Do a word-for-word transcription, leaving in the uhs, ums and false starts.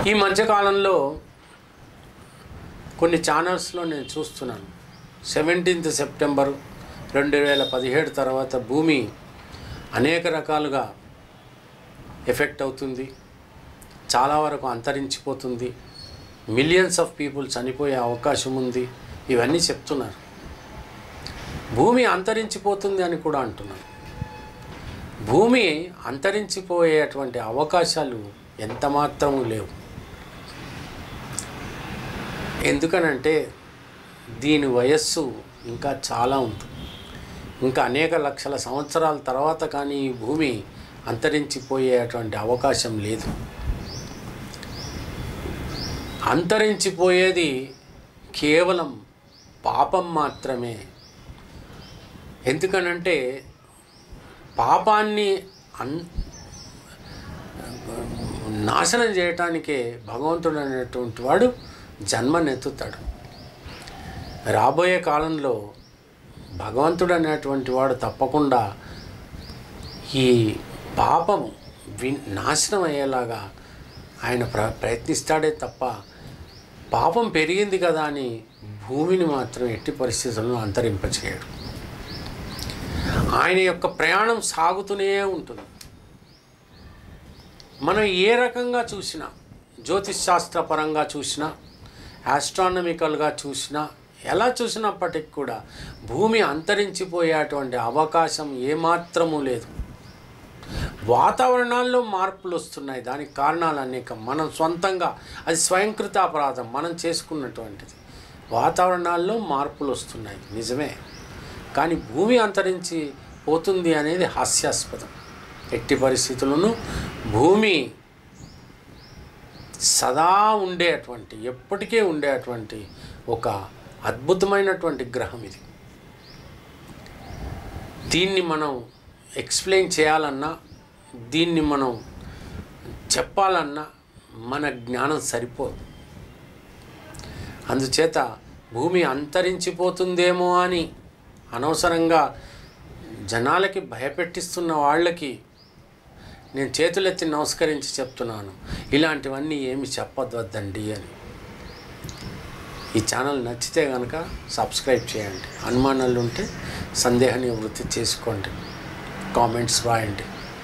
ఈ మధ్యకాలంలో కొన్ని ఛానల్స్లో నేను చూస్తున్నాను సెవెంటీన్త్ సెప్టెంబర్ రెండు వేల పదిహేడు తర్వాత భూమి అనేక రకాలుగా ఎఫెక్ట్ అవుతుంది, చాలా వరకు అంతరించిపోతుంది, మిలియన్స్ ఆఫ్ పీపుల్ చనిపోయే అవకాశం ఉంది, ఇవన్నీ చెప్తున్నారు. భూమి అంతరించిపోతుంది అని కూడా అంటున్నారు. భూమి అంతరించిపోయేటువంటి అవకాశాలు ఎంత మాత్రము లేవు. ఎందుకనంటే దీని వయస్సు ఇంకా చాలా ఉంది. ఇంకా అనేక లక్షల సంవత్సరాల తర్వాత కానీ ఈ భూమి అంతరించిపోయేటువంటి అవకాశం లేదు. అంతరించిపోయేది కేవలం పాపం మాత్రమే. ఎందుకనంటే పాపాన్ని అన్ నాశనం చేయటానికే భగవంతుడు అనేటువంటి వాడు జన్మనెత్తుతాడు. రాబోయే కాలంలో భగవంతుడు అనేటువంటి వాడు తప్పకుండా ఈ పాపము వి నాశనం అయ్యేలాగా ఆయన ప్ర ప్రయత్నిస్తాడే తప్ప పాపం పెరిగింది కదా అని భూమిని మాత్రం ఎట్టి పరిస్థితుల్లో అంతరింపచేయడు. ఆయన యొక్క ప్రయాణం సాగుతూనే ఉంటుంది. మనం ఏ రకంగా చూసినా, జ్యోతిష్ శాస్త్ర పరంగా చూసినా, ఆస్ట్రానమికల్గా చూసినా, ఎలా చూసినప్పటికి కూడా భూమి అంతరించిపోయేటువంటి అవకాశం ఏమాత్రము లేదు. వాతావరణాల్లో మార్పులు వస్తున్నాయి, దానికి కారణాలు అనేకం. మనం సొంతంగా అది స్వయంకృత అపరాధం మనం చేసుకున్నటువంటిది. వాతావరణాల్లో మార్పులు వస్తున్నాయి నిజమే, కానీ భూమి అంతరించి పోతుంది అనేది హాస్యాస్పదం. ఎట్టి పరిస్థితులను భూమి సదా ఉండేటువంటి, ఎప్పటికే ఉండేటువంటి ఒక అద్భుతమైనటువంటి గ్రహం ఇది. దీన్ని మనం ఎక్స్ప్లెయిన్ చేయాలన్నా, దీన్ని మనం చెప్పాలన్నా మన జ్ఞానం సరిపోదు. అందుచేత భూమి అంతరించిపోతుందేమో అని అనవసరంగా జనాలకి భయపెట్టిస్తున్న వాళ్ళకి నేను చేతులెత్తి నమస్కరించి చెప్తున్నాను, ఇలాంటివన్నీ ఏమి చెప్పవద్దండి అని. ఈ ఛానల్ నచ్చితే కనుక సబ్స్క్రైబ్ చేయండి. అనుమానాలు ఉంటే సందేహ నివృత్తి చేసుకోండి, కామెంట్స్ రాయండి.